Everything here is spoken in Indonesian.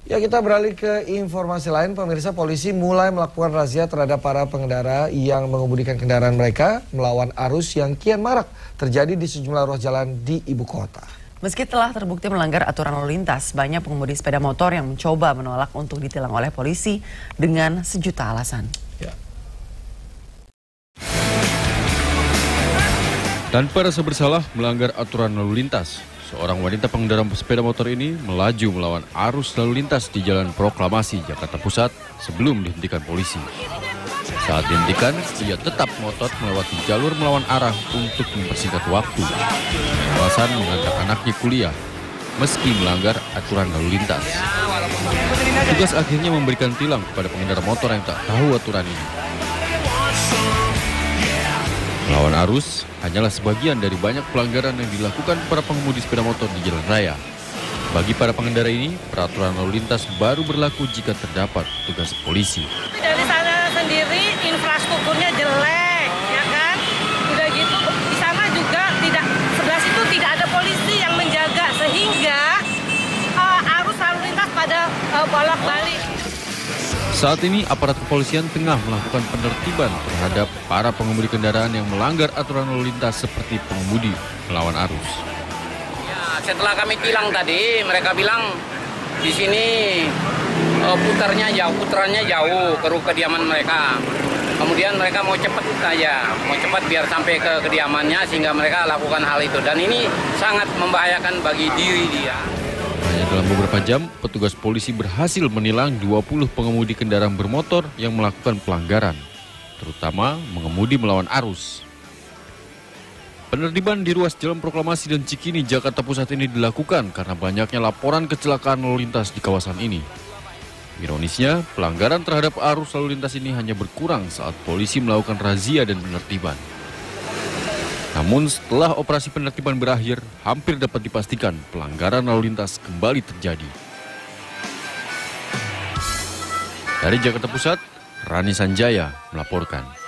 Ya, kita beralih ke informasi lain. Pemirsa, polisi mulai melakukan razia terhadap para pengendara yang mengemudikan kendaraan mereka melawan arus yang kian marak terjadi di sejumlah ruas jalan di ibu kota. Meski telah terbukti melanggar aturan lalu lintas, banyak pengemudi sepeda motor yang mencoba menolak untuk ditilang oleh polisi dengan sejuta alasan. Ya. Tanpa rasa bersalah melanggar aturan lalu lintas, seorang wanita pengendara sepeda motor ini melaju melawan arus lalu lintas di Jalan Proklamasi, Jakarta Pusat sebelum dihentikan polisi. Saat dihentikan, ia tetap ngotot melewati jalur melawan arah untuk mempersingkat waktu. Alasan mengantar anaknya kuliah, meski melanggar aturan lalu lintas. Tugas akhirnya memberikan tilang kepada pengendara motor yang tak tahu aturan ini. Melawan arus hanyalah sebagian dari banyak pelanggaran yang dilakukan para pengemudi sepeda motor di jalan raya. Bagi para pengendara ini, peraturan lalu lintas baru berlaku jika terdapat tugas polisi. Dari sana sendiri infrastrukturnya jelek, ya kan? Udah gitu di sana juga sebelah situ tidak ada polisi yang menjaga sehingga arus lalu lintas pada bolak-balik. Saat ini aparat kepolisian tengah melakukan penertiban terhadap para pengemudi kendaraan yang melanggar aturan lalu lintas seperti pengemudi melawan arus. Ya, setelah kami tilang tadi, mereka bilang di sini putarnya jauh ke kediaman mereka. Kemudian mereka mau cepat biar sampai ke kediamannya sehingga mereka lakukan hal itu. Dan ini sangat membahayakan bagi diri dia. Hanya dalam beberapa jam, petugas polisi berhasil menilang 20 pengemudi kendaraan bermotor yang melakukan pelanggaran, terutama mengemudi melawan arus. Penertiban di ruas Jalan Proklamasi dan Cikini, Jakarta Pusat ini dilakukan karena banyaknya laporan kecelakaan lalu lintas di kawasan ini. Ironisnya, pelanggaran terhadap arus lalu lintas ini hanya berkurang saat polisi melakukan razia dan penertiban. Namun setelah operasi penertiban berakhir, hampir dapat dipastikan pelanggaran lalu lintas kembali terjadi. Dari Jakarta Pusat, Rani Sanjaya melaporkan.